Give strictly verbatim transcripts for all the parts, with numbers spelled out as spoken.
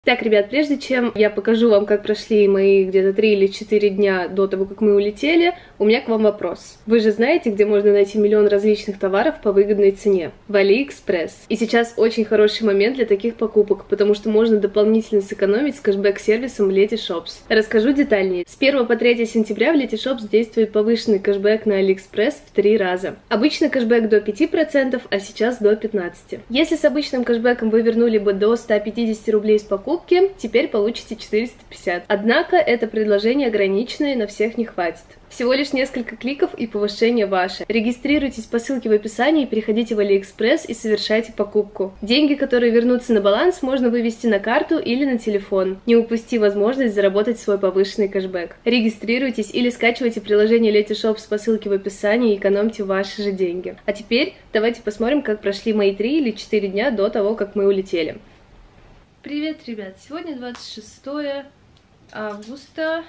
Так, ребят, прежде чем я покажу вам, как прошли мои где-то три или четыре дня до того, как мы улетели, у меня к вам вопрос. Вы же знаете, где можно найти миллион различных товаров по выгодной цене? В Алиэкспресс. И сейчас очень хороший момент для таких покупок, потому что можно дополнительно сэкономить с кэшбэк-сервисом Letyshops. Расскажу детальнее. С первого по третье сентября в Letyshops действует повышенный кэшбэк на Алиэкспресс в три раза. Обычно кэшбэк до пяти процентов, а сейчас до пятнадцати процентов. Если с обычным кэшбэком вы вернули бы до ста пятидесяти рублей с покупки, теперь получите четыреста пятьдесят. Однако это предложение ограниченное, на всех не хватит. Всего лишь несколько кликов и повышение ваше. Регистрируйтесь по ссылке в описании, переходите в Алиэкспресс и совершайте покупку. Деньги, которые вернутся на баланс, можно вывести на карту или на телефон. Не упусти возможность заработать свой повышенный кэшбэк. Регистрируйтесь или скачивайте приложение Letyshops по ссылке в описании и экономьте ваши же деньги. А теперь давайте посмотрим, как прошли мои три или четыре дня до того, как мы улетели. Привет, ребят! Сегодня двадцать шестое августа.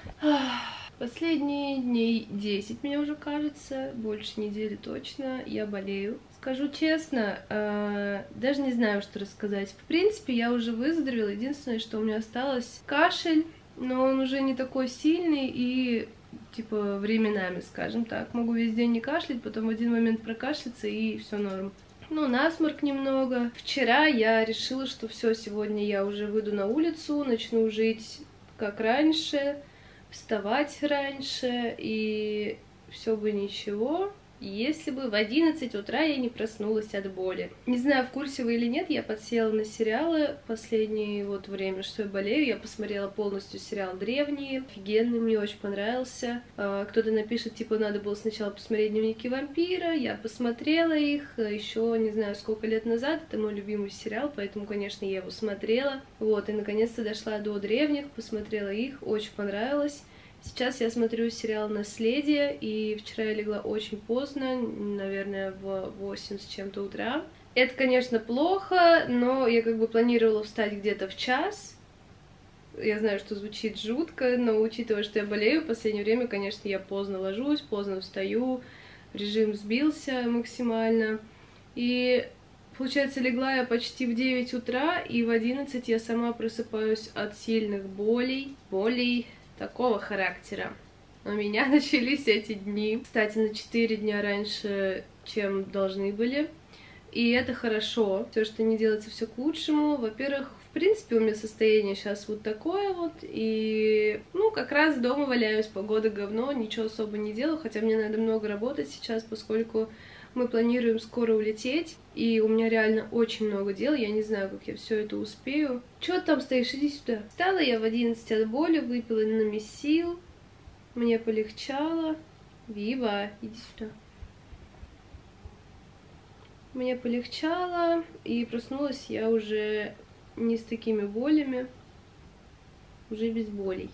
Последние дней десять, мне уже кажется, больше недели точно, я болею. Скажу честно, даже не знаю, что рассказать. В принципе, я уже выздоровела, единственное, что у меня осталось кашель, но он уже не такой сильный и, типа, временами, скажем так. Могу весь день не кашлять, потом в один момент прокашляться и все норм. Ну, насморк немного. Вчера я решила, что все, сегодня я уже выйду на улицу, начну жить как раньше, вставать раньше, и все бы ничего, если бы в одиннадцать утра я не проснулась от боли. Не знаю, в курсе вы или нет, я подсела на сериалы последнее вот время, что я болею. Я посмотрела полностью сериал «Древние», офигенный, мне очень понравился. Кто-то напишет, типа, надо было сначала посмотреть «Дневники вампира», я посмотрела их еще не знаю сколько лет назад, это мой любимый сериал, поэтому, конечно, я его смотрела. Вот, и наконец-то дошла до «Древних», посмотрела их, очень понравилось. Сейчас я смотрю сериал «Наследие», и вчера я легла очень поздно, наверное, в восемь с чем-то утра. Это, конечно, плохо, но я как бы планировала встать где-то в час. Я знаю, что звучит жутко, но учитывая, что я болею, в последнее время, конечно, я поздно ложусь, поздно встаю, режим сбился максимально. И, получается, легла я почти в девять утра, и в одиннадцать я сама просыпаюсь от сильных болей, болей, такого характера. У меня начались эти дни, кстати, на четыре дня раньше, чем должны были. И это хорошо. Все, что не делается, все к лучшему. Во-первых, в принципе, у меня состояние сейчас вот такое вот. И, ну, как раз дома валяюсь, погода говно, ничего особо не делаю. Хотя мне надо много работать сейчас, поскольку мы планируем скоро улететь, и у меня реально очень много дел, я не знаю, как я все это успею. Чё ты там стоишь? Иди сюда. Встала я в одиннадцать от боли, выпила намесил, мне полегчало. Вива, иди сюда. Мне полегчало, и проснулась я уже не с такими болями, уже без болей.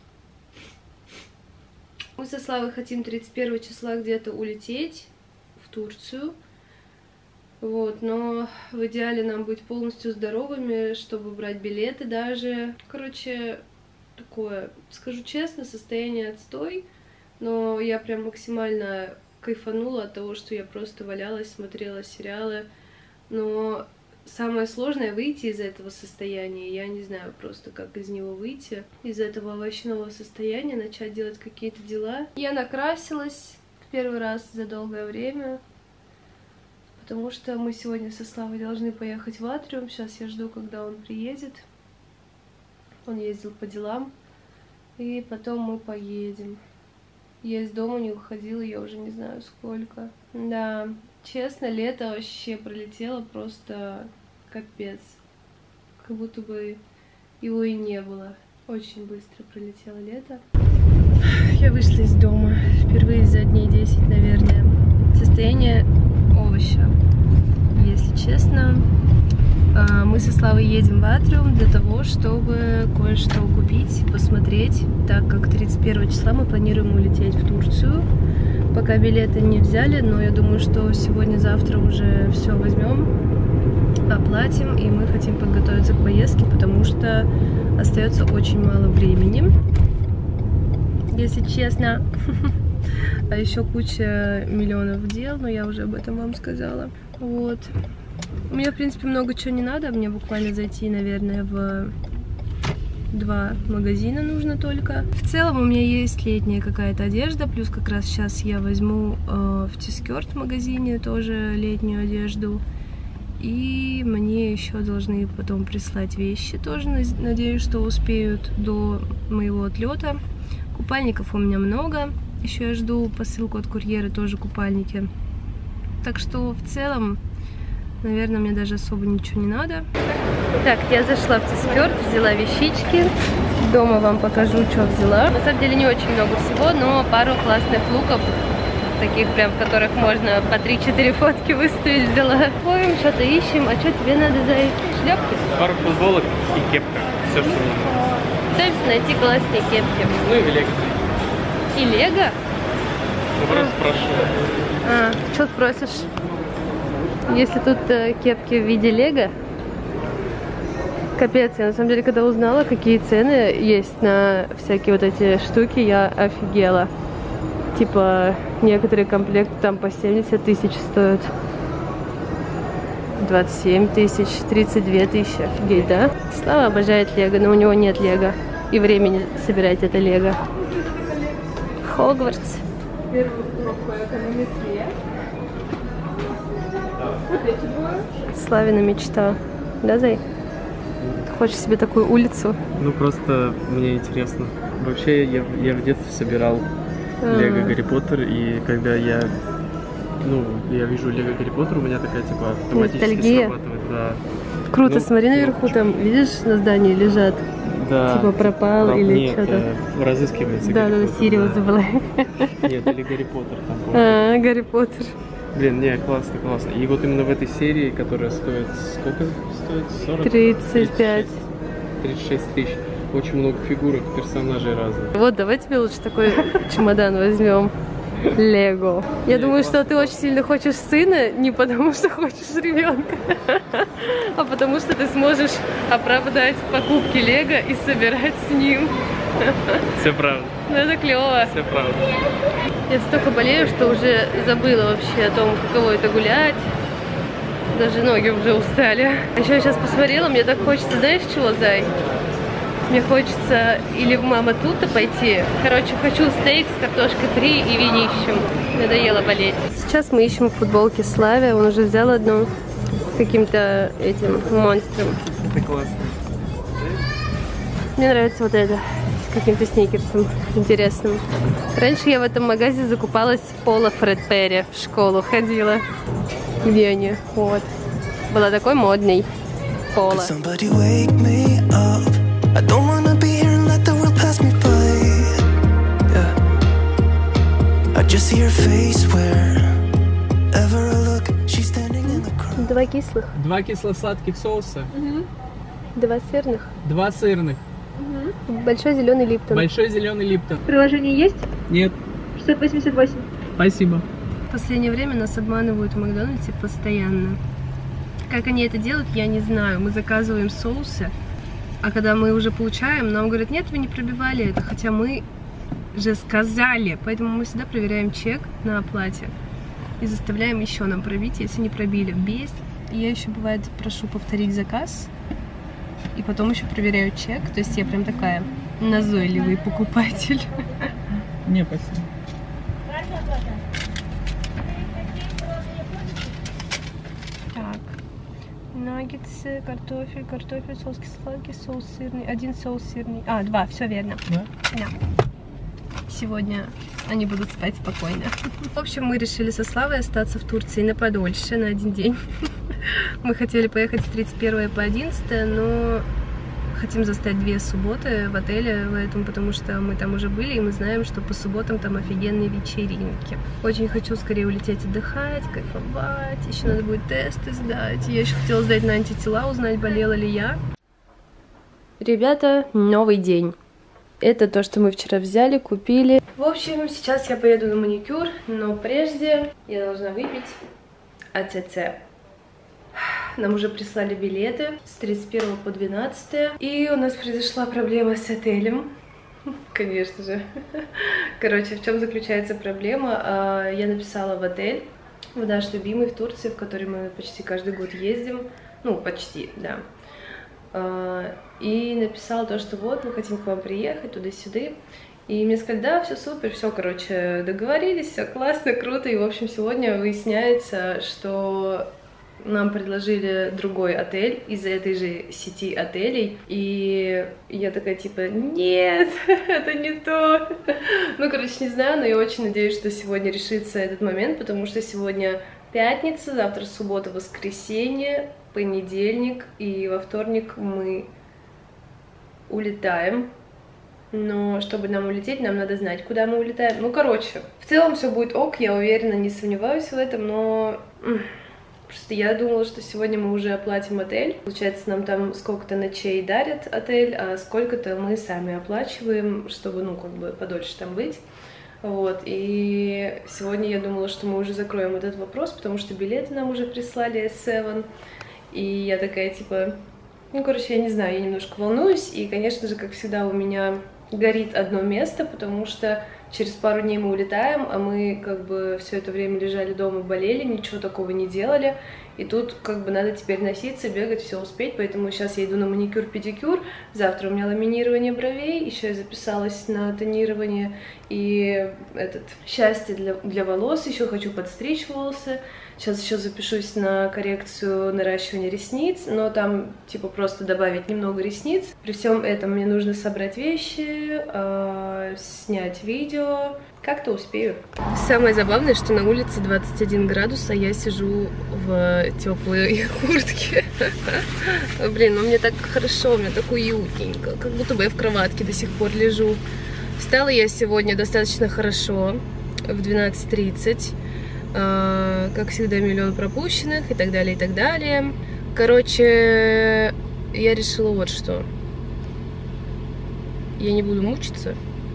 Мы со Славой хотим тридцать первого числа где-то улететь в Турцию, вот, но в идеале нам быть полностью здоровыми, чтобы брать билеты даже. Короче, такое, скажу честно, состояние отстой, но я прям максимально кайфанула от того, что я просто валялась, смотрела сериалы, но самое сложное выйти из этого состояния. Я не знаю просто, как из него выйти, из этого овощного состояния, начать делать какие-то дела. Я накрасилась первый раз за долгое время, потому что мы сегодня со Славой должны поехать в Атриум. Сейчас я жду, когда он приедет. Он ездил по делам, и потом мы поедем. Я из дома не уходила, я уже не знаю сколько. Да, честно, лето вообще пролетело просто капец. Как будто бы его и не было. Очень быстро пролетело лето. Я вышла из дома впервые за дней десять, наверное. Состояние овоща, если честно. Мы со Славой едем в Атриум для того, чтобы кое-что купить, посмотреть, так как тридцать первого числа мы планируем улететь в Турцию. Пока билеты не взяли, но я думаю, что сегодня-завтра уже все возьмем, оплатим, и мы хотим подготовиться к поездке, потому что остается очень мало времени, если честно. А еще куча миллионов дел, но я уже об этом вам сказала. Вот. Мне, в принципе, много чего не надо. Мне буквально зайти, наверное, в два магазина нужно только. В целом у меня есть летняя какая-то одежда, плюс как раз сейчас я возьму э, в Тискерт магазине тоже летнюю одежду. И мне еще должны потом прислать вещи тоже, надеюсь, что успеют до моего отлета. Купальников у меня много, еще я жду посылку от курьера, тоже купальники. Так что в целом, наверное, мне даже особо ничего не надо. Так, я зашла в Тискерт, взяла вещички. Дома вам покажу, что взяла. На самом деле не очень много всего, но пару классных луков, таких прям, в которых можно по три-четыре фотки выставить, взяла. Ходим, что-то ищем. А что тебе надо, Зай? Шляпки? Пару футболок и кепка. Все, что нужно. Пытаемся найти классные кепки. Ну и лего. И лего? Ну просто прошу. А, что ты просишь? Если тут э, кепки в виде лего? Капец, я на самом деле, когда узнала, какие цены есть на всякие вот эти штуки, я офигела. Типа, некоторые комплекты там по семьдесят тысяч стоят. двадцать семь тысяч, тридцать две тысячи. Офигеть, да? Слава обожает лего, но у него нет лего. И времени собирать это лего. Хогвартс. Первый урок по эконометрии. Славина мечта. Да, Зай? Ты хочешь себе такую улицу? Ну просто мне интересно. Вообще я, я в детстве собирал Лего Гарри Поттер, и когда я, ну, я вижу Лего Гарри Поттер, у меня такая, типа, автоматически ностальгия. срабатывает, да. Круто, Ну, смотри наверху, ну, там, видишь, на здании лежат, да. типа пропал Прав... или Нет, что-то. э, разыскивается Да, Гарри да, Поттер, Сириус да. была. Нет, или Гарри Поттер там. А, Гарри Поттер. Блин, не, классно, классно. И вот именно в этой серии, которая стоит, сколько стоит? сорок? тридцать пять. тридцать шесть тысяч. Очень много фигурок, персонажей разных. Вот, давай тебе лучше такой чемодан возьмем. Лего. Я думаю, что ты очень сильно хочешь сына, не потому что хочешь ребенка, а потому что ты сможешь оправдать покупки Лего и собирать с ним. Все правда. Ну это клево. Все правда. Я столько болею, что уже забыла вообще о том, каково это гулять. Даже ноги уже устали. А еще я сейчас посмотрела, мне так хочется, знаешь чего, Зай? Мне хочется или в Мама Тута пойти. Короче, хочу стейк с картошкой фри и винищем. Надоело болеть. Сейчас мы ищем футболки Славе. Он уже взял одну с каким-то этим монстром. Это классно. Мне нравится вот это. С каким-то сникерсом интересным. Раньше я в этом магазе закупалась Пола Фред Перри. В школу ходила. Где они? Вот. Была такой модной. Пола. I don't wanna be here and let the world pass me by. Yeah. I just see her face wherever I look. She's standing in the crowd. Два кислых. Два кисло-сладких соуса. Угу. Два сырных. Два сырных. Угу. Большой зеленый Липтон. Большой зеленый Липтон. Приложение есть? Нет. шестьсот восемьдесят восемь. Спасибо. В последнее время нас обманывают в Макдональдсе постоянно. Как они это делают, я не знаю. Мы заказываем соусы. А когда мы уже получаем, нам говорят, нет, вы не пробивали это, хотя мы же сказали. Поэтому мы всегда проверяем чек на оплате и заставляем еще нам пробить, если не пробили. Бесит. И я еще, бывает, прошу повторить заказ, и потом еще проверяю чек. То есть я прям такая назойливый покупатель. Не, спасибо. Наггетсы, картофель, картофель, соус кисло-сладкий, соус сырный. Один соус сырный. А, два, все верно. Да? Да. Сегодня они будут спать спокойно. В общем, мы решили со Славой остаться в Турции на подольше, на один день. Мы хотели поехать с тридцать первого по одиннадцатое, но хотим застать две субботы в отеле в этом, потому что мы там уже были, и мы знаем, что по субботам там офигенные вечеринки. Очень хочу скорее улететь отдыхать, кайфовать. Еще надо будет тесты сдать. Я еще хотела сдать на антитела, узнать, болела ли я. Ребята, новый день. Это то, что мы вчера взяли, купили. В общем, сейчас я поеду на маникюр, но прежде я должна выпить АЦЦ. Нам уже прислали билеты с тридцать первого по двенадцатое. И у нас произошла проблема с отелем. Конечно же. Короче, в чем заключается проблема? Я написала в отель, в наш любимый в Турции, в который мы почти каждый год ездим. Ну, почти, да. и написала то, что вот, мы хотим к вам приехать, туда-сюда. И мне сказали, да, все супер, все, короче, договорились, все классно, круто. И, в общем, сегодня выясняется, что нам предложили другой отель из этой же сети отелей. И я такая, типа, нет, это не то. Ну, короче, не знаю, но я очень надеюсь, что сегодня решится этот момент, потому что сегодня пятница, завтра суббота, воскресенье, понедельник, и во вторник мы улетаем. Но чтобы нам улететь, нам надо знать, куда мы улетаем. Ну, короче, в целом все будет ок, я уверена, не сомневаюсь в этом, но просто я думала, что сегодня мы уже оплатим отель. Получается, нам там сколько-то ночей дарят отель, а сколько-то мы сами оплачиваем, чтобы, ну, как бы подольше там быть. Вот, и сегодня я думала, что мы уже закроем этот вопрос, потому что билеты нам уже прислали эс севен. И я такая, типа, ну, короче, я не знаю, я немножко волнуюсь. И, конечно же, как всегда, у меня горит одно место, потому что через пару дней мы улетаем, а мы как бы все это время лежали дома, болели, ничего такого не делали. И тут как бы надо теперь носиться, бегать, все успеть, поэтому сейчас я иду на маникюр-педикюр. Завтра у меня ламинирование бровей, еще я записалась на тонирование и этот счастье для, для волос, еще хочу подстричь волосы. Сейчас еще запишусь на коррекцию наращивания ресниц, но там типа просто добавить немного ресниц. При всем этом мне нужно собрать вещи, э, снять видео. Как-то успею. Самое забавное, что на улице двадцать один градус, а я сижу в теплой куртке. Блин, ну мне так хорошо, мне так уютненько, как будто бы я в кроватке до сих пор лежу. Встала я сегодня достаточно хорошо, в двенадцать тридцать. Как всегда, миллион пропущенных и так далее, и так далее. Короче, я решила вот что. Я не буду мучиться.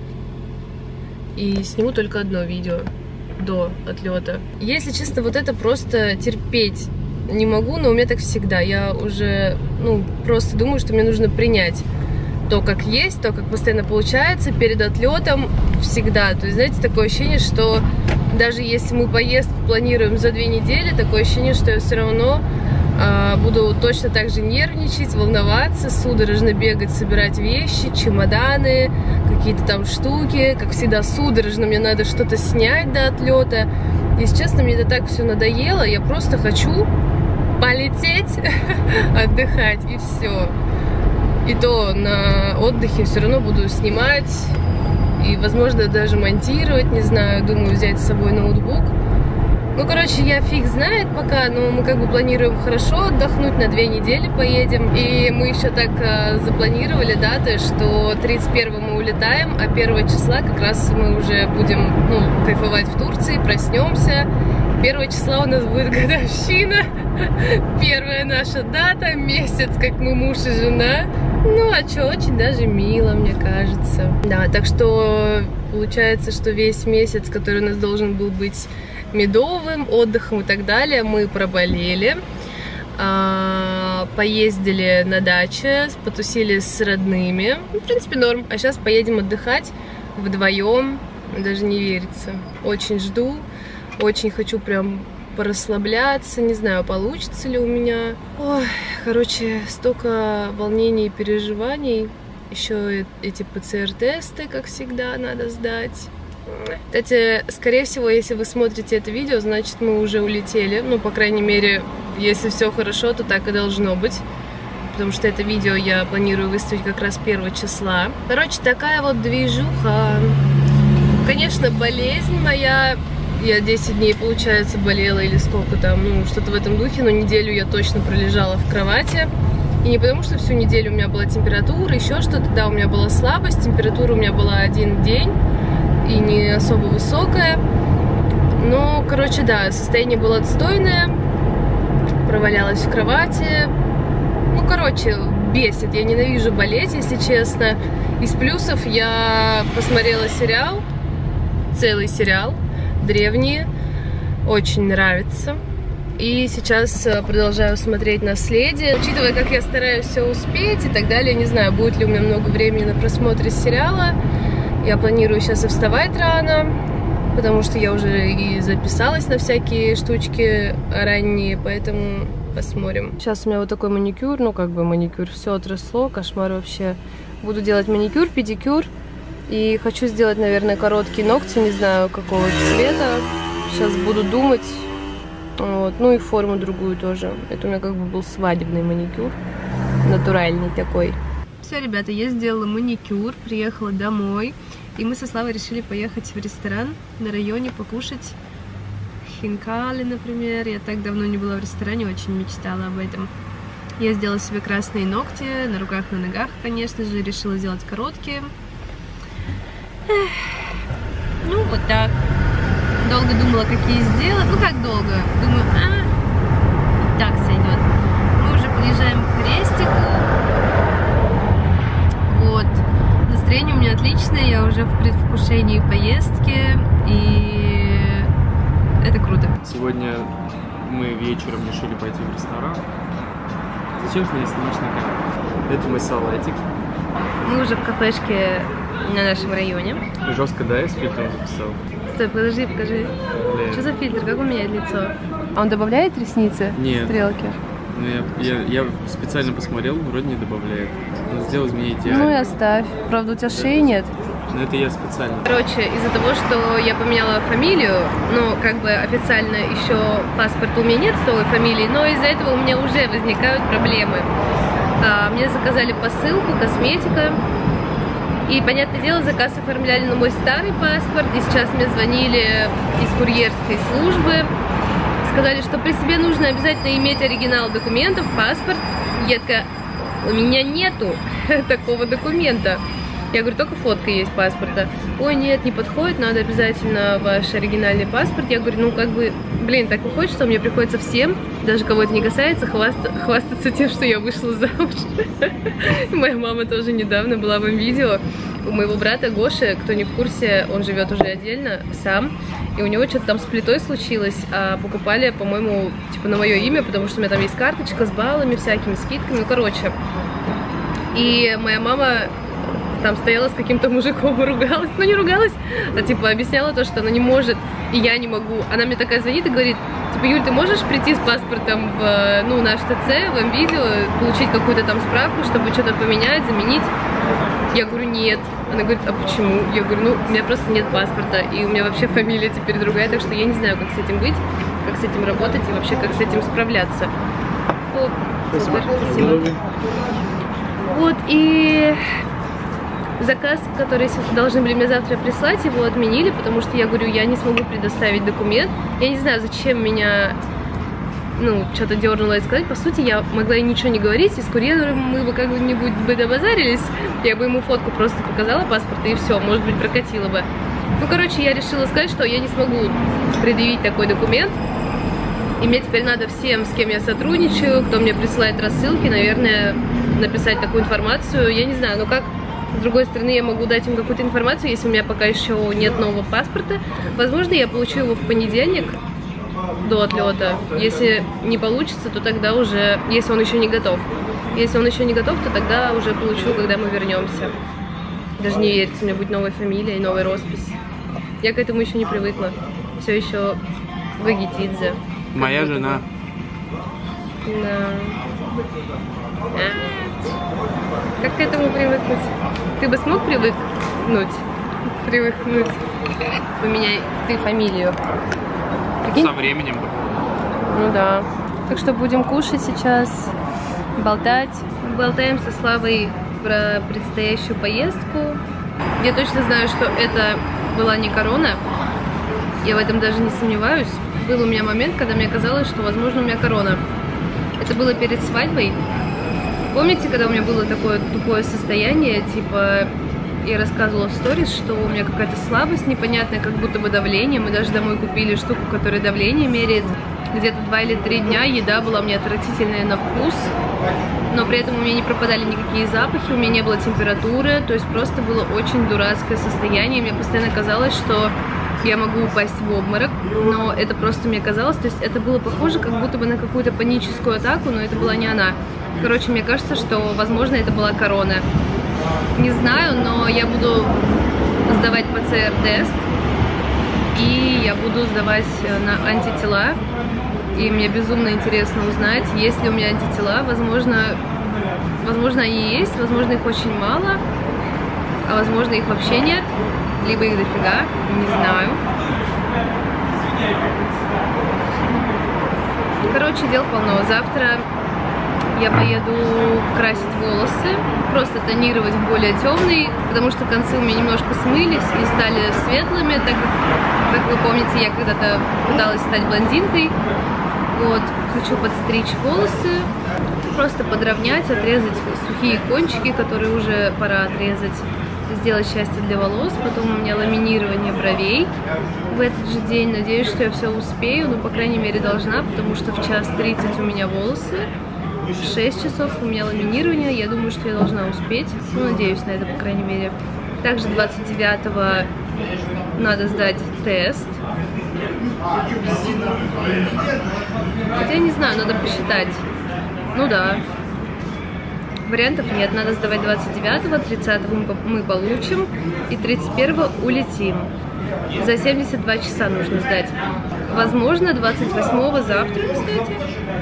И сниму только одно видео до отлета. Если честно, вот это просто терпеть не могу, но у меня так всегда. Я уже, ну, просто думаю, что мне нужно принять то, как есть, то, как постоянно получается перед отлетом всегда. То есть, знаете, такое ощущение, что даже если мы поездку планируем за две недели, такое ощущение, что я все равно э, буду точно так же нервничать, волноваться, судорожно бегать, собирать вещи, чемоданы, какие-то там штуки. Как всегда, судорожно мне надо что-то снять до отлета. Если честно, мне это так все надоело. Я просто хочу полететь, отдыхать, и все. И то на отдыхе все равно буду снимать и, возможно, даже монтировать, не знаю, думаю взять с собой ноутбук. Ну, короче, я фиг знает пока, но мы как бы планируем хорошо отдохнуть, на две недели поедем. И мы еще так э, запланировали даты, что тридцать первого мы улетаем, а первого числа как раз мы уже будем, ну, кайфовать в Турции, проснемся. первого числа у нас будет годовщина, первая наша дата, месяц, как мы муж и жена. Ну, а что, очень даже мило, мне кажется. Да, так что получается, что весь месяц, который у нас должен был быть медовым, отдыхом и так далее, мы проболели, поездили на даче, потусили с родными. Ну, в принципе, норм. А сейчас поедем отдыхать вдвоем, даже не верится. Очень жду, очень хочу прям порасслабляться, не знаю, получится ли у меня. Ой, короче, столько волнений и переживаний. Еще эти пэ цэ эр-тесты, как всегда, надо сдать. Кстати, скорее всего, если вы смотрите это видео, значит, мы уже улетели. Ну, по крайней мере, если все хорошо, то так и должно быть. Потому что это видео я планирую выставить как раз первого числа. Короче, такая вот движуха. Конечно, болезнь моя... Я десять дней, получается, болела или сколько там, ну, что-то в этом духе, но неделю я точно пролежала в кровати. И не потому, что всю неделю у меня была температура, еще что-то. Да, у меня была слабость, температура у меня была один день и не особо высокая. Но, короче, да, состояние было отстойное, провалялась в кровати. Ну, короче, бесит, я ненавижу болеть, если честно. Из плюсов я посмотрела сериал, целый сериал. Древние, очень нравится. И сейчас продолжаю смотреть «Наследие». Учитывая, как я стараюсь все успеть и так далее, не знаю, будет ли у меня много времени на просмотре сериала. Я планирую сейчас и вставать рано, потому что я уже и записалась на всякие штучки ранние, поэтому Посмотрим. Сейчас у меня вот такой маникюр, ну как бы маникюр, все отросло, кошмар вообще. Буду делать маникюр, педикюр. И хочу сделать, наверное, короткие ногти, не знаю какого цвета. Сейчас буду думать. Вот. Ну и форму другую тоже. Это у меня как бы был свадебный маникюр. Натуральный такой. Все, ребята, я сделала маникюр, приехала домой. И мы со Славой решили поехать в ресторан на районе покушать хинкали, например. Я так давно не была в ресторане, очень мечтала об этом. Я сделала себе красные ногти, на руках, на ногах, конечно же. Решила сделать короткие. Эх. Ну, вот так. Долго думала, какие сделать. Ну, как долго? Думаю, а, и так сойдет. Мы уже подъезжаем к крестику. Вот. Настроение у меня отличное, я уже в предвкушении поездки. И это круто. Сегодня мы вечером решили пойти в ресторан. Зачем ты меня снимаешь на камеру? Это мой салатик. Мы уже в кафешке на нашем районе. Жестко, да, я с фильтром записал? Стой, подожди, покажи. Бля. Что за фильтр? Как он меняет лицо? А он добавляет ресницы? Нет. Стрелки? Ну, я, я, я специально посмотрел, вроде не добавляет. Он сделал из меня идеально. Ну и оставь. Правда, у тебя шеи нет? Но это я специально. Короче, из-за того, что я поменяла фамилию, ну, как бы официально еще паспорта у меня нет с новой фамилией, но из-за этого у меня уже возникают проблемы. А, мне заказали посылку, косметика. И, понятное дело, заказ оформляли на мой старый паспорт. И сейчас мне звонили из курьерской службы. Сказали, что при себе нужно обязательно иметь оригинал документов, паспорт. Я такая, у меня нету такого документа. Я говорю, только фотка есть паспорта. Ой, нет, не подходит, надо обязательно ваш оригинальный паспорт. Я говорю, ну как бы, блин, так выходит, что мне приходится всем, даже кого это не касается, хваста, хвастаться тем, что я вышла замуж. Моя мама тоже недавно была в видео. У моего брата Гоши, кто не в курсе, он живет уже отдельно, сам. И у него что-то там с плитой случилось, а покупали, по-моему, типа на мое имя, потому что у меня там есть карточка с баллами, всякими скидками, ну короче. И моя мама там стояла с каким-то мужиком и ругалась, ну не ругалась, а типа объясняла то, что она не может, и я не могу. Она мне такая звонит и говорит, типа, Юль, ты можешь прийти с паспортом в, ну, наш ТЦ, в МВидео, получить какую-то там справку, чтобы что-то поменять, заменить? Я говорю, нет. Она говорит, а почему? Я говорю, ну, у меня просто нет паспорта, и у меня вообще фамилия теперь другая, так что я не знаю, как с этим быть, как с этим работать и вообще как с этим справляться. О, супер, спасибо. Вот, и заказ, который должны были мне завтра прислать, его отменили, потому что я говорю, я не смогу предоставить документ. Я не знаю, зачем меня, ну, что-то дернуло и сказать. По сути, я могла и ничего не говорить, и с курьером мы бы как-нибудь бы добазарились. Я бы ему фотку просто показала паспорта, и все, может быть, прокатило бы. Ну, короче, я решила сказать, что я не смогу предъявить такой документ. И мне теперь надо всем, с кем я сотрудничаю, кто мне присылает рассылки, наверное, написать такую информацию. Я не знаю, но как... С другой стороны, я могу дать им какую-то информацию, если у меня пока еще нет нового паспорта. Возможно, я получу его в понедельник до отлета. Если не получится, то тогда уже, если он еще не готов. Если он еще не готов, то тогда уже получу, когда мы вернемся. Даже не верится, у меня будет новая фамилия и новая роспись. Я к этому еще не привыкла. Все еще Вагитидзе. Моя жена. Да. Как к этому привыкнуть? Ты бы смог привыкнуть? Привыкнуть. Поменяй ты фамилию. Прикинь? Со временем. Ну да. Так что будем кушать сейчас, болтать. Болтаем со Славой про предстоящую поездку. Я точно знаю, что это была не корона. Я в этом даже не сомневаюсь. Был у меня момент, когда мне казалось, что, возможно, у меня корона. Это было перед свадьбой. Помните, когда у меня было такое тупое состояние, типа, я рассказывала в сторис, что у меня какая-то слабость непонятная, как будто бы давление. Мы даже домой купили штуку, которая давление меряет. Где-то два или три дня еда была мне отвратительная на вкус, но при этом у меня не пропадали никакие запахи, у меня не было температуры, то есть просто было очень дурацкое состояние. Мне постоянно казалось, что я могу упасть в обморок, но это просто мне казалось, то есть это было похоже как будто бы на какую-то паническую атаку, но это была не она. Короче, мне кажется, что, возможно, это была корона. Не знаю, но я буду сдавать ПЦР-тест, и я буду сдавать на антитела. и мне безумно интересно узнать, есть ли у меня антитела. Возможно, возможно они есть, возможно их очень мало, а возможно их вообще нет, либо их дофига, не знаю. Короче, дел полно. Завтра я поеду красить волосы, просто тонировать в более темный, потому что концы у меня немножко смылись и стали светлыми, так как, как вы помните, я когда-то пыталась стать блондинкой. Вот, хочу подстричь волосы, просто подровнять, отрезать сухие кончики, которые уже пора отрезать, сделать счастье для волос. Потом у меня ламинирование бровей в этот же день. Надеюсь, что я все успею, ну, по крайней мере, должна, потому что в час тридцать у меня волосы, в шесть часов у меня ламинирование. Я думаю, что я должна успеть, ну, надеюсь на это, по крайней мере. Также двадцать девятого надо сдать тест. Хотя, не знаю, надо посчитать. Ну да. Вариантов нет, надо сдавать двадцать девятого, тридцатого мы получим, и тридцать первого улетим. За семьдесят два часа нужно сдать. Возможно, двадцать восьмого завтра, кстати.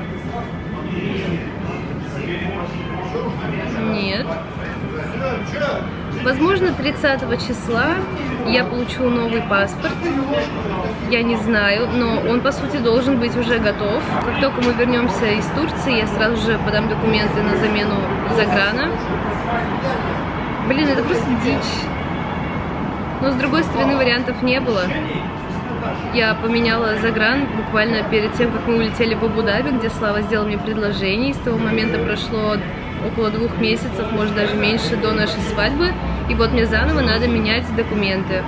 Нет. Возможно, тридцатого числа я получу новый паспорт. Я не знаю, но он, по сути, должен быть уже готов. Как только мы вернемся из Турции, я сразу же подам документы на замену заграна. Блин, это просто дичь. Но, с другой стороны, вариантов не было. Я поменяла загран буквально перед тем, как мы улетели в Абу-Даби, где Слава сделал мне предложение. И с того момента прошло около двух месяцев, может даже меньше, до нашей свадьбы. И вот мне заново надо менять документы.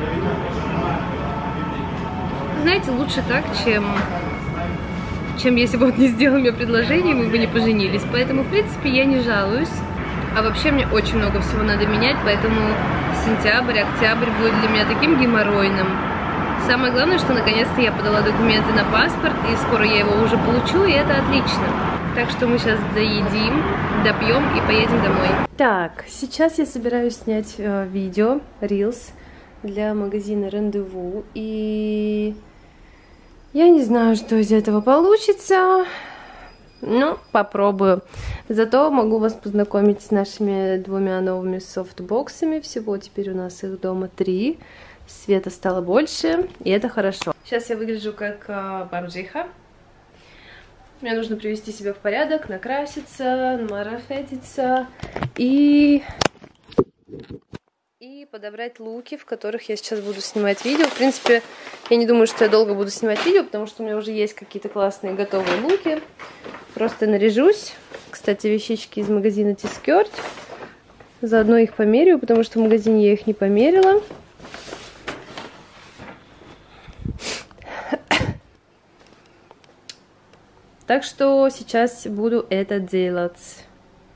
Знаете, лучше так, чем, чем если бы он не сделал мне предложение, мы бы не поженились. Поэтому, в принципе, я не жалуюсь. А вообще мне очень много всего надо менять, поэтому сентябрь, октябрь будет для меня таким геморройным. Самое главное, что наконец-то я подала документы на паспорт, и скоро я его уже получу, и это отлично. Так что мы сейчас доедим, допьем и поедем домой. Так, сейчас я собираюсь снять э, видео, Reels, для магазина Рандеву, и я не знаю, что из этого получится, ну, попробую. Зато могу вас познакомить с нашими двумя новыми софтбоксами, всего теперь у нас их дома три. Света стало больше, и это хорошо. Сейчас я выгляжу как э, бомжиха. Мне нужно привести себя в порядок, накраситься, намарафетиться и... и подобрать луки, в которых я сейчас буду снимать видео. В принципе, я не думаю, что я долго буду снимать видео, потому что у меня уже есть какие-то классные готовые луки. Просто наряжусь. Кстати, вещички из магазина T-Skirt. Заодно их померяю, потому что в магазине я их не померила. Так что сейчас буду это делать.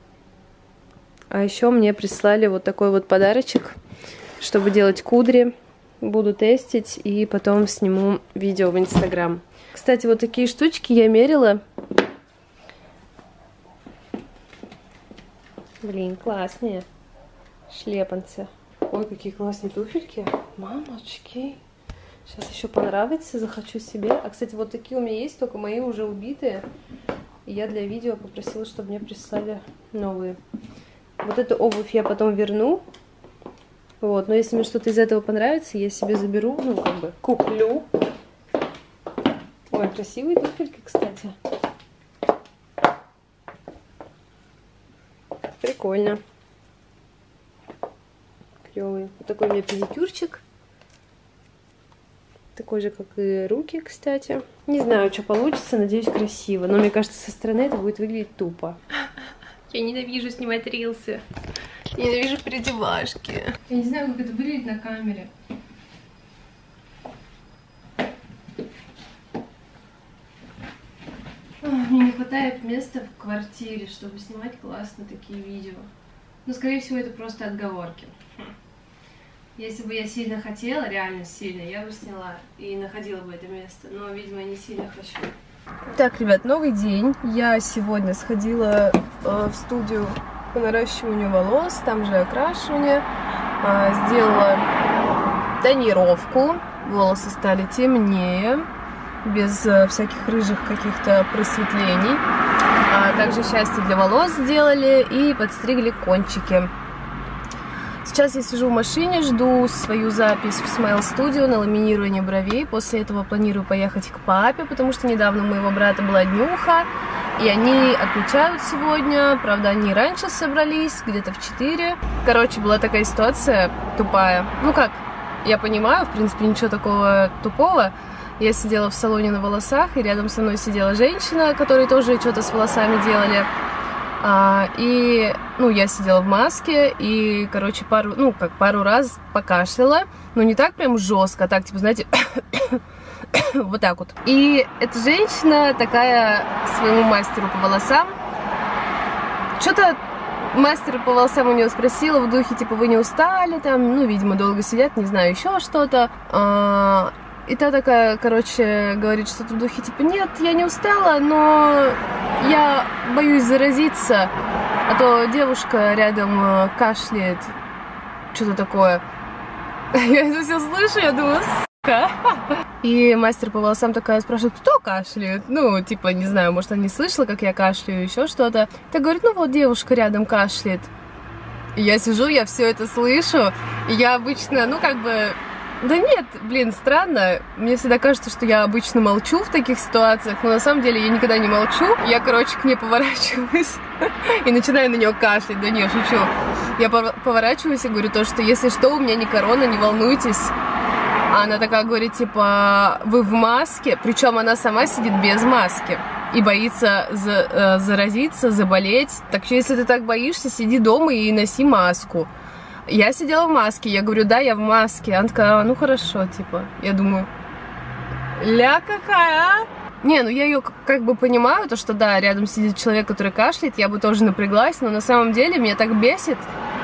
А еще мне прислали вот такой вот подарочек, чтобы делать кудри. Буду тестить и потом сниму видео в Инстаграм. Кстати, вот такие штучки я мерила. Блин, классные шлепанцы. Ой, какие классные туфельки. Мамочки. Сейчас еще понравится, захочу себе. А, кстати, вот такие у меня есть, только мои уже убитые. И я для видео попросила, чтобы мне прислали новые. Вот эту обувь я потом верну. Вот, но если мне что-то из этого понравится, я себе заберу, ну, как бы, куплю. Ой, красивые туфельки, кстати. Прикольно. Клевый. Вот такой у меня педикюрчик. Такой же, как и руки, кстати. Не знаю, что получится, надеюсь, красиво. Но мне кажется, со стороны это будет выглядеть тупо. Я ненавижу снимать рилсы. Я ненавижу переодевашки. Я не знаю, как это выглядит на камере. Мне не хватает места в квартире, чтобы снимать классно такие видео. Но, скорее всего, это просто отговорки. Если бы я сильно хотела, реально сильно, я бы сняла и находила бы это место. Но, видимо, я не сильно хочу. Так, ребят, новый день. Я сегодня сходила э, в студию по наращиванию волос, там же окрашивание. Э, сделала тонировку. Волосы стали темнее. без э, всяких рыжих каких-то просветлений. А также счастье для волос сделали и подстригли кончики. Сейчас я сижу в машине, жду свою запись в Smile Studio на ламинирование бровей. После этого планирую поехать к папе, потому что недавно у моего брата была днюха, и они отмечают сегодня. Правда, они раньше собрались, где-то в четыре. Короче, была такая ситуация тупая. Ну как, я понимаю, в принципе, ничего такого тупого. Я сидела в салоне на волосах, и рядом со мной сидела женщина, которые тоже что-то с волосами делали. А, и, ну, я сидела в маске, и, короче, пару, ну, как пару раз покашляла, но не так прям жестко, а так, типа, знаете, вот так вот. И эта женщина такая своему мастеру по волосам, что-то мастер по волосам у нее спросила в духе, типа, вы не устали там, ну, видимо, долго сидят, не знаю, еще что-то. А, и та такая, короче, говорит что-то в духе, типа, нет, я не устала, но я боюсь заразиться, а то девушка рядом кашляет, что-то такое. Я это все слышу, я думаю, сука. И мастер по волосам такая спрашивает, кто кашляет? Ну, типа, не знаю, может, она не слышала, как я кашляю, еще что-то. Так говорит, ну вот девушка рядом кашляет. И я сижу, я все это слышу, и я обычно, ну, как бы... Да нет, блин, странно. Мне всегда кажется, что я обычно молчу в таких ситуациях, но на самом деле я никогда не молчу. Я, короче, к ней поворачиваюсь и начинаю на нее кашлять. Да не, шучу. Я поворачиваюсь и говорю то, что если что, у меня не корона, не волнуйтесь. А она такая говорит, типа, вы в маске, причем она сама сидит без маски и боится за, э, заразиться, заболеть. Так что если ты так боишься, сиди дома и носи маску. Я сидела в маске, я говорю, да, я в маске. Она такая, ну хорошо, типа. Я думаю, ля какая, а? Не, ну я ее как бы понимаю, то что да, рядом сидит человек, который кашляет, я бы тоже напряглась, но на самом деле меня так бесит.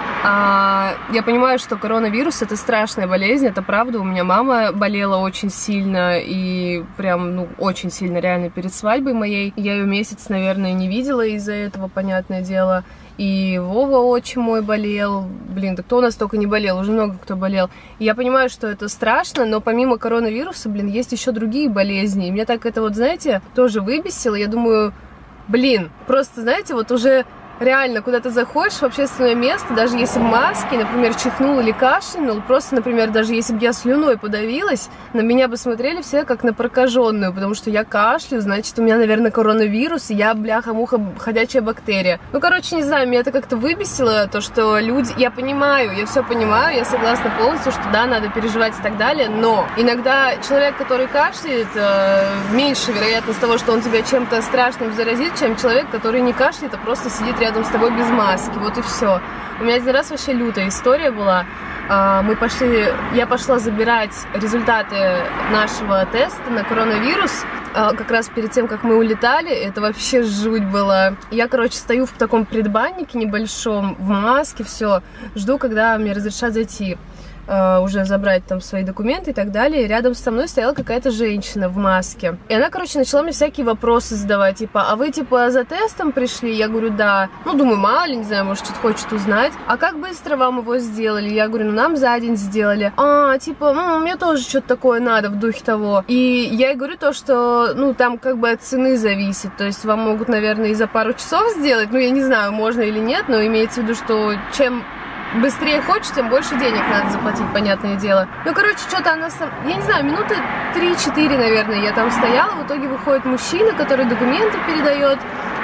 А, я понимаю, что коронавирус это страшная болезнь, это правда. У меня мама болела очень сильно и прям, ну, очень сильно реально перед свадьбой моей. Я ее месяц, наверное, не видела из-за этого, понятное дело. И Вова отчим мой болел. Блин, да кто у нас только не болел, уже много кто болел. И я понимаю, что это страшно, но помимо коронавируса, блин, есть еще другие болезни. И меня так это вот, знаете, тоже выбесило. Я думаю, блин, просто, знаете, вот уже... Реально, куда ты заходишь в общественное место, даже если в маске, например, чихнул или кашлянул, просто, например, даже если бы я слюной подавилась, на меня бы смотрели все как на прокаженную, потому что я кашляю, значит, у меня, наверное, коронавирус, и я, бляха-муха, ходячая бактерия. Ну, короче, не знаю, меня это как-то выбесило, то, что люди... Я понимаю, я все понимаю, я согласна полностью, что да, надо переживать и так далее, но иногда человек, который кашляет, э, меньше вероятность того, что он тебя чем-то страшным заразит, чем человек, который не кашляет, а просто сидит рядом с тобой без маски, вот и все. У меня один раз вообще лютая история была. Мы пошли, я пошла забирать результаты нашего теста на коронавирус, как раз перед тем, как мы улетали. Это вообще жуть была. Я, короче, стою в таком предбаннике небольшом, в маске, все, жду, когда мне разрешат зайти. Уже забрать там свои документы и так далее. И рядом со мной стояла какая-то женщина в маске. И она, короче, начала мне всякие вопросы задавать. Типа, а вы, типа, за тестом пришли? Я говорю, да. Ну, думаю, мало ли, не знаю, может, что-то хочет узнать. А как быстро вам его сделали? Я говорю, ну, нам за день сделали. А, типа, ну, мне тоже что-то такое надо в духе того. И я ей говорю то, что, ну, там как бы от цены зависит. То есть вам могут, наверное, и за пару часов сделать. Ну, я не знаю, можно или нет, но имеется в виду, что чем... быстрее хочешь, тем больше денег надо заплатить, понятное дело. Ну, короче, что-то она... Сам... Я не знаю, минуты три-четыре, наверное, я там стояла. В итоге выходит мужчина, который документы передает.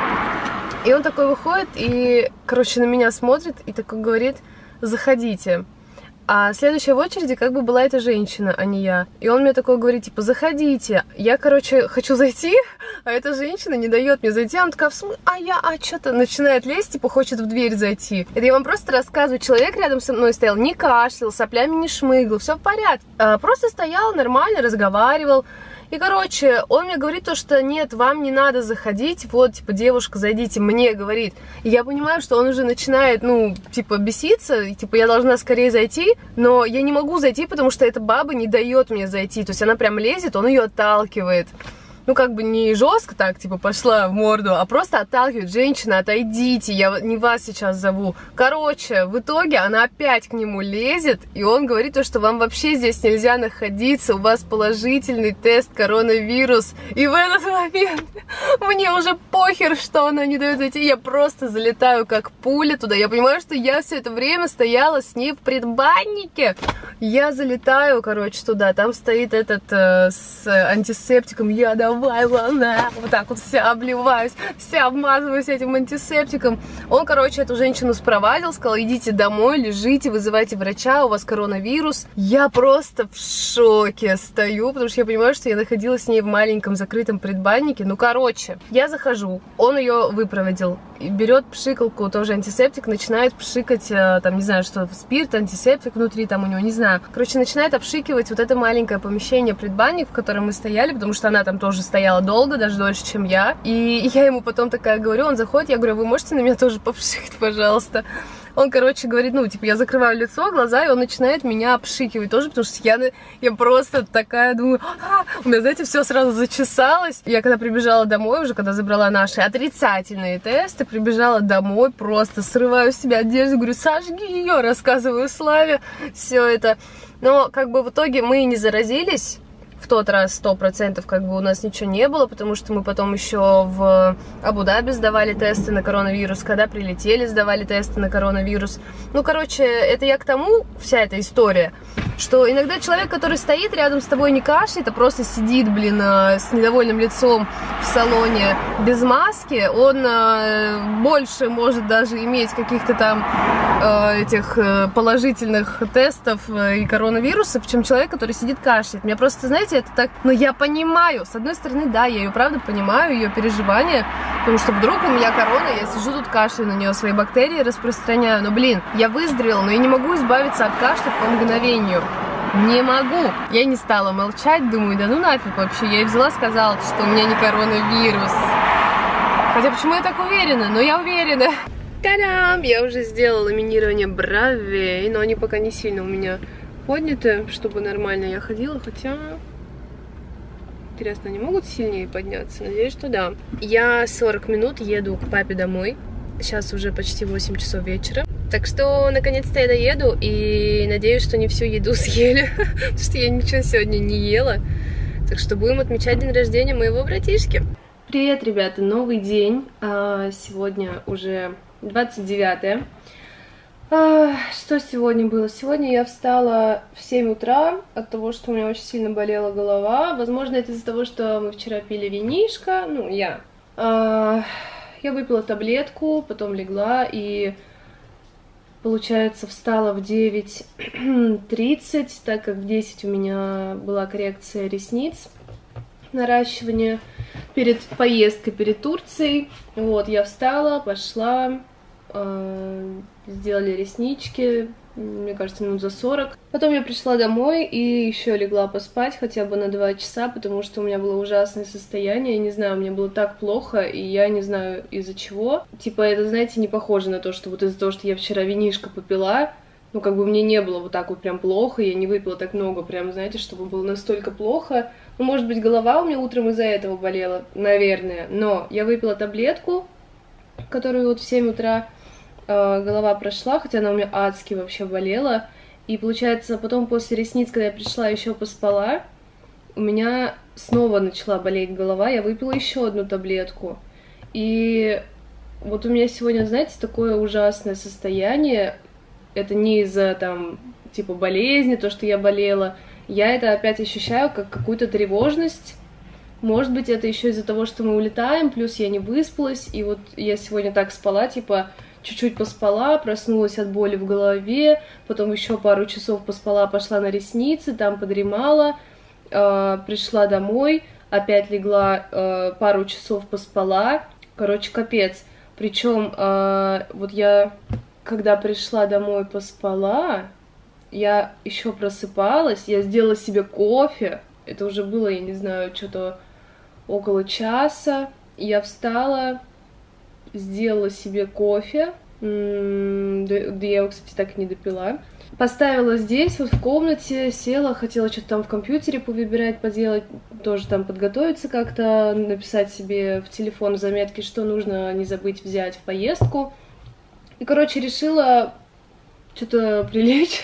И он такой выходит и, короче, на меня смотрит и такой говорит, заходите. А следующая в очереди как бы была эта женщина, а не я. И он мне такой говорит, типа, заходите. Я, короче, хочу зайти, а эта женщина не дает мне зайти. Она такая, в смысле, а я, а что-то начинает лезть, типа, хочет в дверь зайти. Это я вам просто рассказываю. Человек рядом со мной стоял, не кашлял, соплями не шмыгал, все в порядке. А, просто стоял нормально, разговаривал. И, короче, он мне говорит то, что нет, вам не надо заходить, вот, типа, девушка, зайдите, мне говорит. И я понимаю, что он уже начинает, ну, типа, беситься, и, типа, я должна скорее зайти, но я не могу зайти, потому что эта баба не дает мне зайти, то есть она прям лезет, он ее отталкивает. ну, как бы не жестко так, типа, пошла в морду, а просто отталкивает: женщина, отойдите, я не вас сейчас зову. Короче, в итоге она опять к нему лезет, и он говорит то, что вам вообще здесь нельзя находиться, у вас положительный тест коронавирус. И в этот момент мне уже похер, что она не дает зайти, я просто залетаю как пуля туда. Я понимаю, что я все это время стояла с ней в предбаннике. Я залетаю, короче, туда, там стоит этот э, с антисептиком, я давай, ладно, вот так вот вся обливаюсь, вся обмазываюсь этим антисептиком. Он, короче, эту женщину спровадил, сказал: идите домой, лежите, вызывайте врача, у вас коронавирус. Я просто в шоке стою, потому что я понимаю, что я находилась с ней в маленьком закрытом предбаннике. Ну, короче, я захожу, он ее выпроводил, берет пшикалку, тоже антисептик, начинает пшикать, там, не знаю, что, спирт, антисептик внутри, там у него, не знаю. Короче, начинает обшикивать вот это маленькое помещение, предбанник, в котором мы стояли, потому что она там тоже стояла долго, даже дольше, чем я. И я ему потом такая говорю, он заходит, я говорю: вы можете на меня тоже попшикать, пожалуйста? Он, короче, говорит, ну, типа, я закрываю лицо, глаза, и он начинает меня обшикивать тоже, потому что я, я просто такая думаю, а, у меня, знаете, все сразу зачесалось. Я когда прибежала домой, уже когда забрала наши отрицательные тесты, прибежала домой, просто срываю с себя одежду, говорю: сожги ее, рассказываю Славе все это. Но, как бы, в итоге мы не заразились. В тот раз сто процентов как бы у нас ничего не было, потому что мы потом еще в Абу-Даби сдавали тесты на коронавирус, когда прилетели, сдавали тесты на коронавирус. Ну, короче, это я к тому, вся эта история, что иногда человек, который стоит рядом с тобой, не кашляет, а просто сидит, блин, с недовольным лицом в салоне без маски, он больше может даже иметь каких-то там этих положительных тестов и коронавируса, чем человек, который сидит кашляет. Меня просто, знаете, это так, но я понимаю, с одной стороны, да, я ее правда понимаю, ее переживания, потому что вдруг у меня корона, я сижу тут, кашляю на нее, свои бактерии распространяю, но, блин, я выздоровела, но я не могу избавиться от кашля по мгновению. Не могу. Я не стала молчать, думаю, да ну нафиг вообще. Я и взяла, сказала, что у меня не коронавирус. Хотя почему я так уверена? Но я уверена. Та-дам! Я уже сделала ламинирование бровей, но они пока не сильно у меня подняты, чтобы нормально я ходила, хотя... Интересно, они могут сильнее подняться? Надеюсь, что да. Я сорок минут еду к папе домой. Сейчас уже почти восемь часов вечера. Так что, наконец-то я доеду, и надеюсь, что не всю еду съели, потому что я ничего сегодня не ела. Так что будем отмечать день рождения моего братишки. Привет, ребята, новый день. Сегодня уже двадцать девятое. Что сегодня было? Сегодня я встала в семь утра от того, что у меня очень сильно болела голова. Возможно, это из-за того, что мы вчера пили винишко, ну, я. Я выпила таблетку, потом легла и... Получается, встала в девять тридцать, так как в десять у меня была коррекция ресниц, наращивание перед поездкой, перед Турцией. Вот, я встала, пошла, э, сделали реснички, мне кажется, минут за сорок. Потом я пришла домой и еще легла поспать хотя бы на два часа, потому что у меня было ужасное состояние, я не знаю, мне было так плохо, и я не знаю из-за чего. Типа, это, знаете, не похоже на то, что вот из-за того, что я вчера винишко попила, ну, как бы мне не было вот так вот прям плохо, я не выпила так много, прям, знаете, чтобы было настолько плохо. Ну, может быть, голова у меня утром из-за этого болела, наверное, но я выпила таблетку, которую вот в семь утра голова прошла, хотя она у меня адски вообще болела. И получается, потом после ресниц, когда я пришла, еще поспала, у меня снова начала болеть голова, я выпила еще одну таблетку. И вот у меня сегодня, знаете, такое ужасное состояние. Это не из-за там, типа, болезни, то, что я болела. Я это опять ощущаю как какую-то тревожность. Может быть, это еще из-за того, что мы улетаем, плюс я не выспалась, и вот я сегодня так спала, типа, чуть-чуть поспала, проснулась от боли в голове, потом еще пару часов поспала, пошла на ресницы, там подремала, э, пришла домой, опять легла, э, пару часов поспала, короче, капец. Причем э, вот я, когда пришла домой, поспала, я еще просыпалась, я сделала себе кофе, это уже было, я не знаю, что-то около часа, я встала, сделала себе кофе, да я его, кстати, так и не допила. Поставила здесь, вот в комнате, села, хотела что-то там в компьютере повыбирать, поделать, тоже там подготовиться как-то, написать себе в телефон заметки, что нужно не забыть взять в поездку. И, короче, решила что-то прилечь.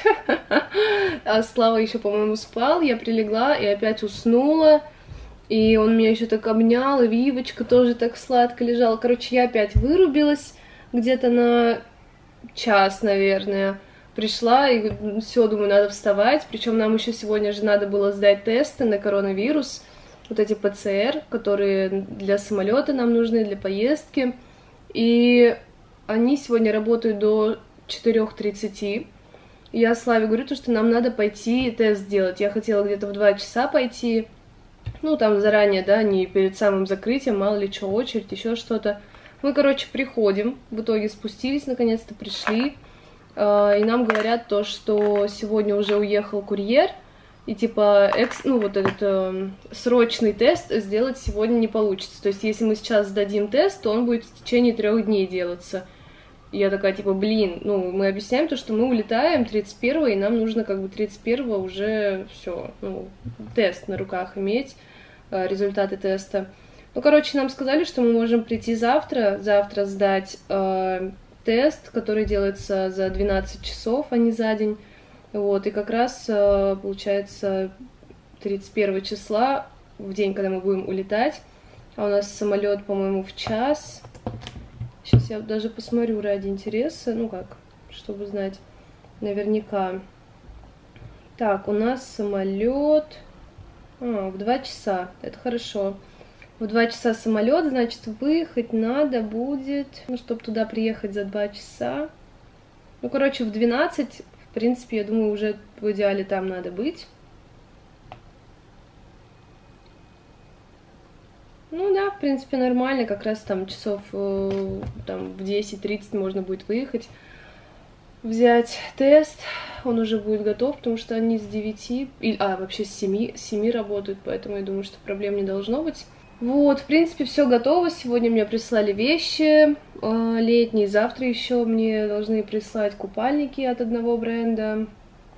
А Слава еще, по-моему, спал, я прилегла и опять уснула. И он меня еще так обнял, и Вивочка тоже так сладко лежала. Короче, я опять вырубилась где-то на час, наверное. Пришла и все, думаю, надо вставать. Причем нам еще сегодня же надо было сдать тесты на коронавирус. Вот эти ПЦР, которые для самолета нам нужны, для поездки. И они сегодня работают до четырёх тридцати. Я Славе говорю, то, что нам надо пойти тест сделать. Я хотела где-то в два часа пойти. Ну, там заранее, да, не перед самым закрытием, мало ли что, очередь, еще что-то. Мы, короче, приходим. В итоге спустились, наконец-то пришли. И нам говорят то, что сегодня уже уехал курьер, и типа, экс, ну вот этот э, срочный тест сделать сегодня не получится. То есть, если мы сейчас сдадим тест, то он будет в течение трех дней делаться. И я такая, типа, блин, ну, мы объясняем то, что мы улетаем тридцать первого, и нам нужно как бы тридцать первого уже все, ну, тест на руках иметь, э, результаты теста. Ну, короче, нам сказали, что мы можем прийти завтра, завтра сдать э, тест, который делается за двенадцать часов, а не за день. Вот, и как раз, получается, тридцать первого числа, в день, когда мы будем улетать, а у нас самолет, по-моему, в час. Сейчас я даже посмотрю ради интереса, ну как, чтобы знать наверняка. Так, у нас самолет а, в два часа, это хорошо. В два часа самолет, значит, выехать надо будет, ну, чтобы туда приехать за два часа. Ну, короче, в двенадцать, в принципе, я думаю, уже в идеале там надо быть. Ну да, в принципе, нормально, как раз там часов там, в десять тридцать можно будет выехать, взять тест, он уже будет готов, потому что они с девяти, а вообще с семи, с семи работают, поэтому я думаю, что проблем не должно быть. Вот, в принципе, все готово. Сегодня мне прислали вещи э, летние. Завтра еще мне должны прислать купальники от одного бренда.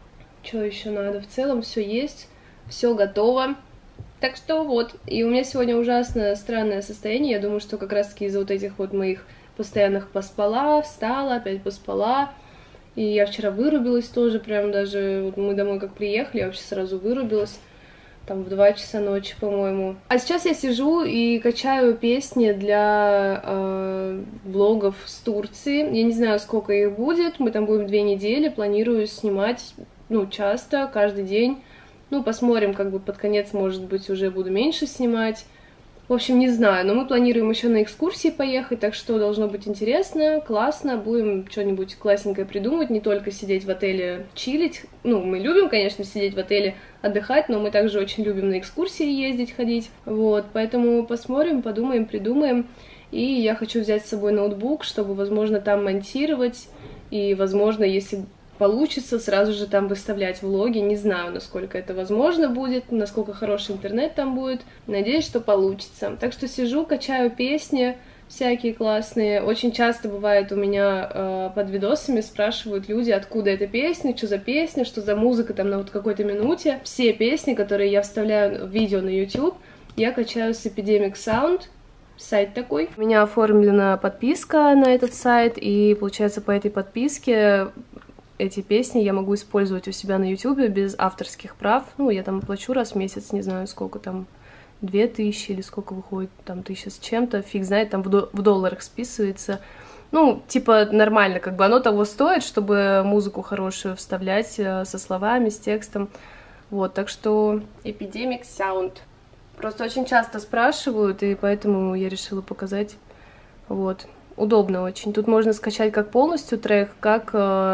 Что еще надо? В целом все есть, все готово. Так что вот. И у меня сегодня ужасно странное состояние. Я думаю, что как раз-таки из-за вот этих вот моих постоянных поспала, встала, опять поспала. И я вчера вырубилась тоже, прям даже вот мы домой как приехали, я вообще сразу вырубилась. Там в два часа ночи, по-моему. А сейчас я сижу и качаю песни для э, блогов с Турции. Я не знаю, сколько их будет. Мы там будем две недели. Планирую снимать, ну, часто, каждый день. Ну, посмотрим, как бы под конец, может быть, уже буду меньше снимать. В общем, не знаю, но мы планируем еще на экскурсии поехать, так что должно быть интересно, классно, будем что-нибудь классненькое придумывать, не только сидеть в отеле чилить. Ну, мы любим, конечно, сидеть в отеле, отдыхать, но мы также очень любим на экскурсии ездить, ходить. Вот, поэтому посмотрим, подумаем, придумаем. И я хочу взять с собой ноутбук, чтобы, возможно, там монтировать, и, возможно, если получится, сразу же там выставлять влоги. Не знаю, насколько это возможно будет, насколько хороший интернет там будет. Надеюсь, что получится. Так что сижу, качаю песни всякие классные. Очень часто бывает у меня э, под видосами спрашивают люди, откуда эта песня, что за песня, что за музыка там на вот какой-то минуте. Все песни, которые я вставляю в видео на YouTube, я качаю с Epidemic Sound. Сайт такой. У меня оформлена подписка на этот сайт, и получается по этой подписке эти песни я могу использовать у себя на YouTube без авторских прав. Ну, я там плачу раз в месяц, не знаю, сколько там, две тысячи или сколько выходит, там, тысяча с чем-то, фиг знает, там в, до в долларах списывается. Ну, типа, нормально, как бы оно того стоит, чтобы музыку хорошую вставлять со словами, с текстом. Вот, так что Epidemic Sound. Просто очень часто спрашивают, и поэтому я решила показать. Вот, удобно очень. Тут можно скачать как полностью трек, как...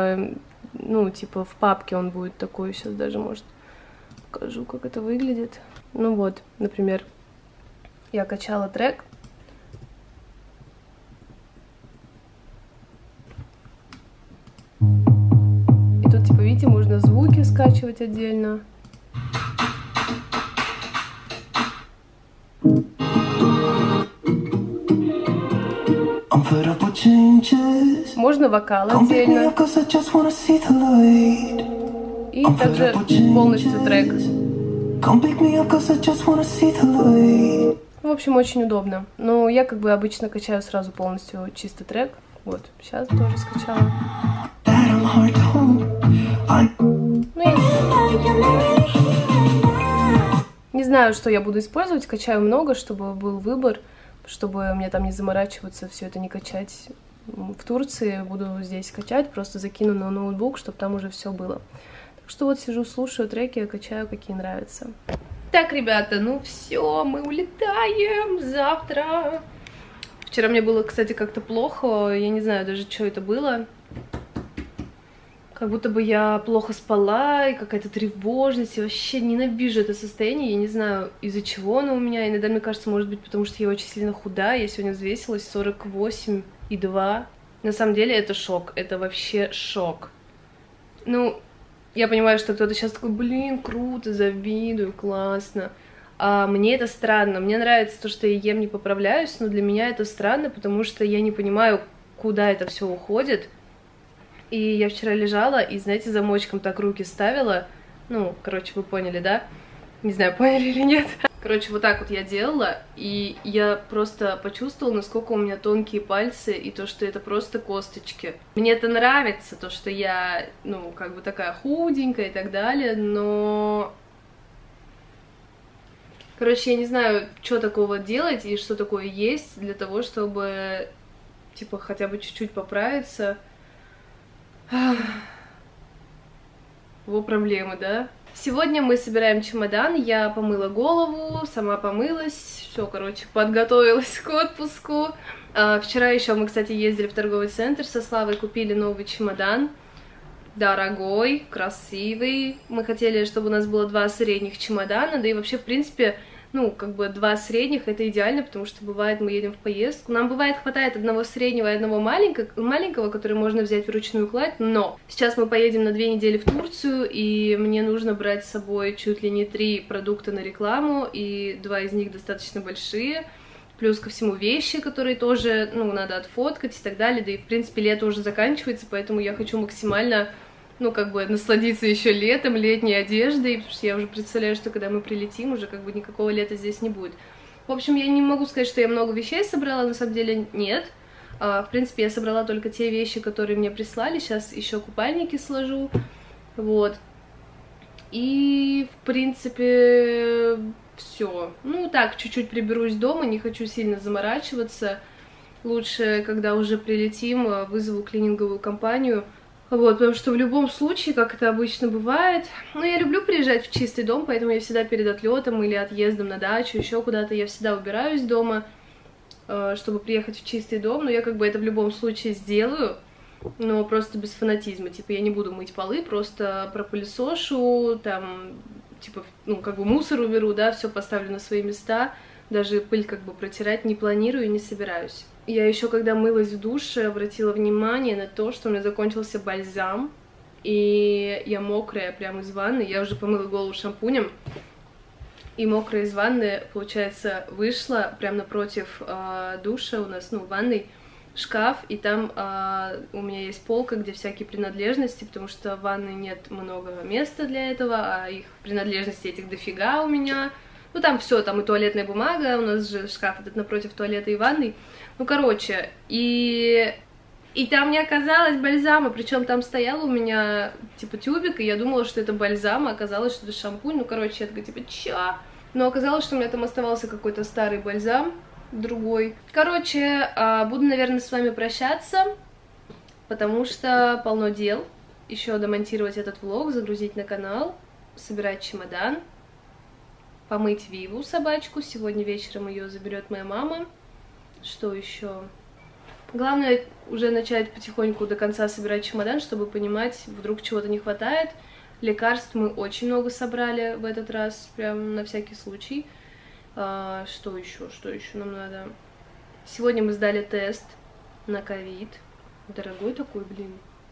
Ну, типа, в папке он будет такой. Сейчас даже, может, покажу, как это выглядит. Ну вот, например, я качала трек. И тут, типа, видите, можно звуки скачивать отдельно. Можно вокал отдельно. И также полностью трек. В общем, очень удобно. Но я как бы обычно качаю сразу полностью чистый трек. Вот, сейчас тоже скачала. Ну, я... Не знаю, что я буду использовать. Качаю много, чтобы был выбор, чтобы мне там не заморачиваться, все это не качать в Турции. Буду здесь качать, просто закину на ноутбук, чтобы там уже все было. Так что вот сижу, слушаю треки, качаю, какие нравятся. Так, ребята, ну все, мы улетаем завтра. Вчера мне было, кстати, как-то плохо, я не знаю даже, что это было. Как будто бы я плохо спала, и какая-то тревожность, я вообще ненавижу это состояние, я не знаю, из-за чего оно у меня. Иногда мне кажется, может быть, потому что я очень сильно худая, я сегодня взвесилась сорок восемь и два. На самом деле это шок, это вообще шок. Ну... Я понимаю, что кто-то сейчас такой, блин, круто, завидую, классно. А мне это странно. Мне нравится то, что я ем, не поправляюсь, но для меня это странно, потому что я не понимаю, куда это все уходит. И я вчера лежала и, знаете, замочком так руки ставила. Ну, короче, вы поняли, да? Не знаю, поняли или нет. Короче, вот так вот я делала, и я просто почувствовала, насколько у меня тонкие пальцы, и то, что это просто косточки. Мне это нравится, то, что я, ну, как бы такая худенькая и так далее, но... Короче, я не знаю, что такого делать и что такое есть для того, чтобы, типа, хотя бы чуть-чуть поправиться. Во проблемы, да? Сегодня мы собираем чемодан, я помыла голову, сама помылась, все, короче, подготовилась к отпуску. А, вчера еще мы, кстати, ездили в торговый центр со Славой, купили новый чемодан, дорогой, красивый. Мы хотели, чтобы у нас было два средних чемодана, да и вообще, в принципе, ну, как бы два средних, это идеально, потому что бывает, мы едем в поездку, нам бывает хватает одного среднего и одного маленького, маленького, который можно взять вручную кладь, но сейчас мы поедем на две недели в Турцию, и мне нужно брать с собой чуть ли не три продукта на рекламу, и два из них достаточно большие, плюс ко всему вещи, которые тоже, ну, надо отфоткать и так далее, да и, в принципе, лето уже заканчивается, поэтому я хочу максимально... ну, как бы насладиться еще летом, летней одеждой, потому что я уже представляю, что когда мы прилетим, уже как бы никакого лета здесь не будет. В общем, я не могу сказать, что я много вещей собрала, на самом деле нет. А, в принципе, я собрала только те вещи, которые мне прислали, сейчас еще купальники сложу, вот. И, в принципе, все. Ну, так, чуть-чуть приберусь дома, не хочу сильно заморачиваться. Лучше, когда уже прилетим, вызову клининговую компанию. Вот, потому что в любом случае, как это обычно бывает, ну, я люблю приезжать в чистый дом, поэтому я всегда перед отлетом или отъездом на дачу, еще куда-то, я всегда убираюсь дома, чтобы приехать в чистый дом, но я как бы это в любом случае сделаю, но просто без фанатизма, типа, я не буду мыть полы, просто пропылесошу, там, типа, ну, как бы мусор уберу, да, все поставлю на свои места, даже пыль как бы протирать не планирую и не собираюсь. Я еще, когда мылась в душе, обратила внимание на то, что у меня закончился бальзам, и я мокрая прямо из ванны, я уже помыла голову шампунем, и мокрая из ванны, получается, вышла прямо напротив э, душа у нас, ну, в ванной, шкаф, и там э, у меня есть полка, где всякие принадлежности, потому что в ванной нет много места для этого, а их принадлежностей этих дофига у меня. Ну, там все, там и туалетная бумага, у нас же шкаф этот напротив туалета и ванной. Ну, короче, и, и там не оказалось бальзама, причем там стоял у меня, типа, тюбик, и я думала, что это бальзам, а оказалось, что это шампунь. Ну, короче, я такая, типа, чё? Но оказалось, что у меня там оставался какой-то старый бальзам, другой. Короче, буду, наверное, с вами прощаться, потому что полно дел. Еще домонтировать этот влог, загрузить на канал, собирать чемодан, помыть Виву, собачку. Сегодня вечером ее заберет моя мама. Что еще? Главное уже начать потихоньку до конца собирать чемодан, чтобы понимать, вдруг чего-то не хватает. Лекарств мы очень много собрали в этот раз, прям на всякий случай. А, что еще? Что еще нам надо? Сегодня мы сдали тест на ковид. Дорогой такой, блин.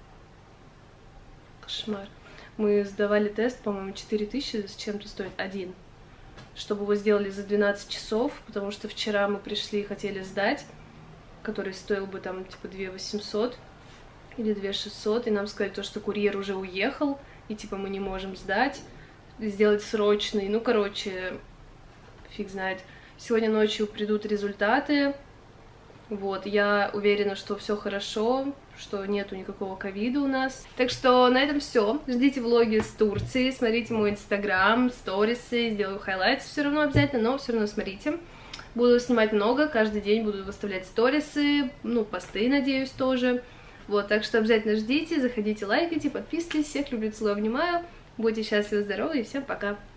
Кошмар. Мы сдавали тест, по-моему, четыре тысячи с чем-то стоит один. Чтобы его сделали за двенадцать часов, потому что вчера мы пришли и хотели сдать. который стоил бы там типа две тысячи восемьсот или две тысячи шестьсот, и нам сказали то, что курьер уже уехал, и типа мы не можем сдать, сделать срочный, ну, короче, фиг знает. Сегодня ночью придут результаты, вот, я уверена, что все хорошо, что нету никакого ковида у нас. Так что на этом все. Ждите влоги с Турции, смотрите мой инстаграм, сторисы, сделаю хайлайтс все равно обязательно, но все равно смотрите. Буду снимать много, каждый день буду выставлять сторисы, ну, посты, надеюсь, тоже. Вот, так что обязательно ждите, заходите, лайкайте, подписывайтесь. Всех люблю, целую, обнимаю. Будьте счастливы, здоровы и всем пока!